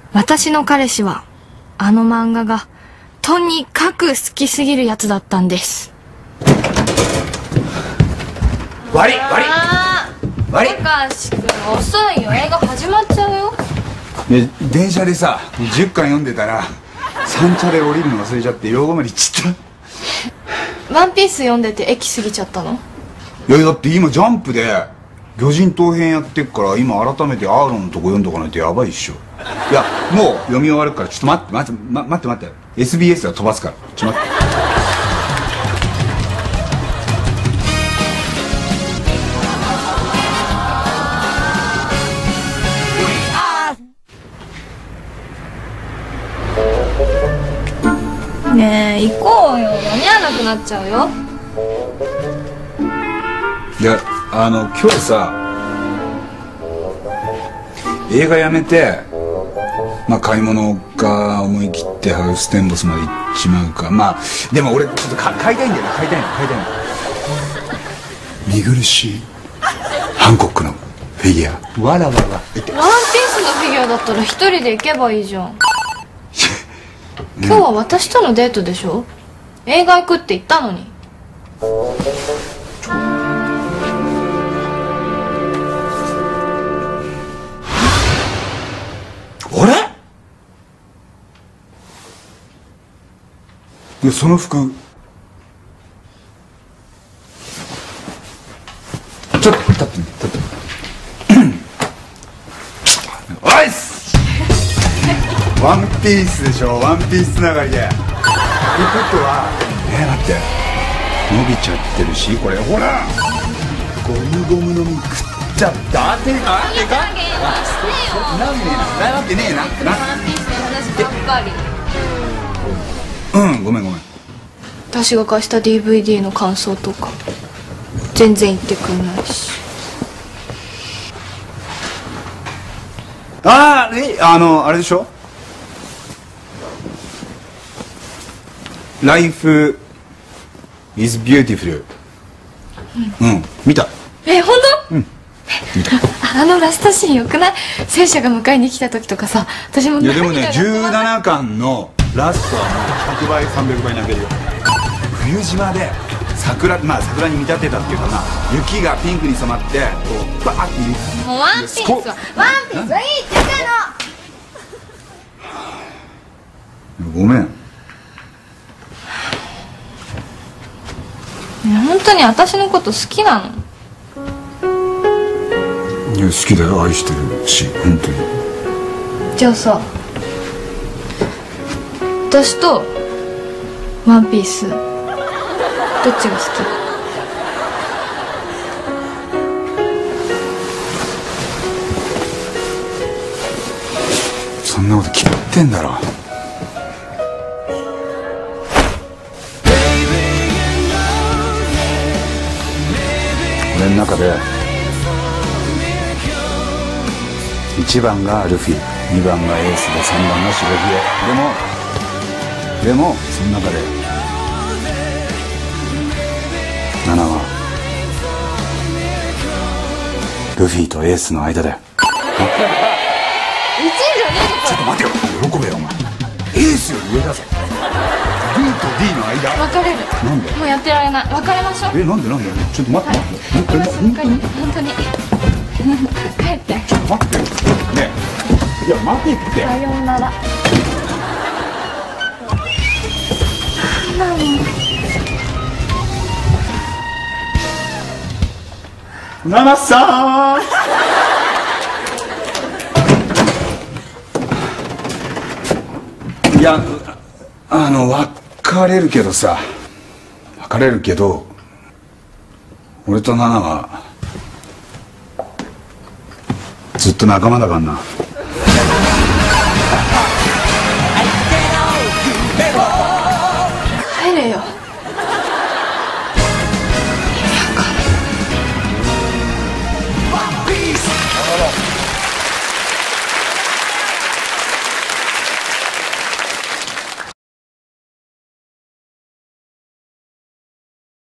私の彼氏はあの漫画がとにかく好きすぎるやつだったんです。 悪い高橋君遅いよ、映画始まっちゃうよ。 電車でさ10巻読んでたら三茶で降りるの忘れちゃって用後まで行っちゃった。 ワンピース読んでて駅過ぎちゃったの？ いやだって今ジャンプで魚人島編やってっから今改めてアーロンのとこ読んどかないとやばいっしょ。いやもう読み終わるからちょっと待って SBS は飛ばすからちょっと待って。 ねえ行こうよ、間に合わなくなっちゃうよ。 いや今日さ映画やめて買い物か思い切ってハウステンボスまで行っちまうか。でも俺ちょっと買いたいんだよな。買いたいの見苦しいハンコックのフィギュアわらわら。ワンピースのフィギュアだったら一人で行けばいいじゃん今日は私とのデートでしょ。映画行くって言ったのに。 あれ？いやその服ちょっと立っておいっすワンピースでしょ。ワンピースつながりで服とは待って伸びちゃってるし、これほらゴムゴムの実食っちゃったっていうかなわけねえな。 ワンピースの話ばっかり。 ごめん私が貸した DVD の感想とか全然言ってくんないし。 あれでしょ。Life is beautiful。見た。 本当？見た。ラストシーンよくない？戦車が迎えに来た時とかさ、私も。 いやでもね17巻のラストはもう100倍300倍泣けるよ。冬島で桜に見立てたっていうかな、雪がピンクに染まってこうバーってもうワンピースはいいって言っての。ごめん。 本当に私のこと好きなの？ いや好きだよ、愛してるし本当に。 じゃあさ、私とワンピースどっちが好き？ そんなこと決まってんだろ。俺の中で1番がルフィ、2番がエースで3番が白ひげ。でもその中で7はルフィとエースの間だよ。 1位じゃねえのか。 ちょっと待てよ、喜べよお前。エースより上だぞ。B と D の間。 別れる。 なんで？ もうやってられない。別れましょう。 なんでちょっと待って本当に帰ってちょっと待ってよねえ。いや待てって。 さようなら。なんなの？ 七さんいや別れるけど俺とナナはずっと仲間だからな。